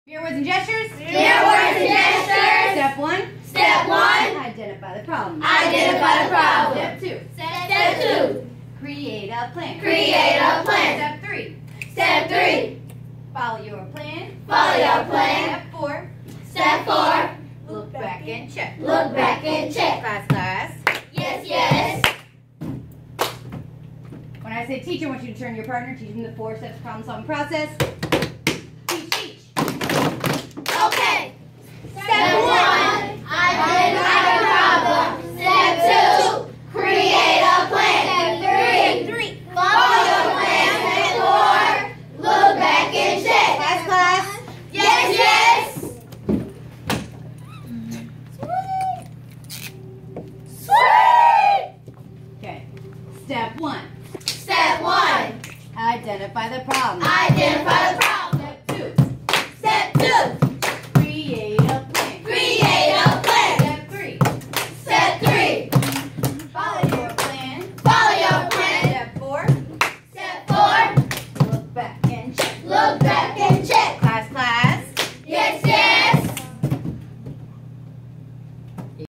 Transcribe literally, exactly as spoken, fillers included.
Fear words and gestures. Fear words and gestures. Step one. Step one. Identify the problem. Identify the problem. Step two. Step two. Create a plan. Create a plan. Step three. Step three. Follow your plan. Follow your plan. Step four. Step four. Look back and check. Look back and check. Class, class. Yes, yes. When I say teacher, I want you to turn to your partner, teach them the four steps problem solving process.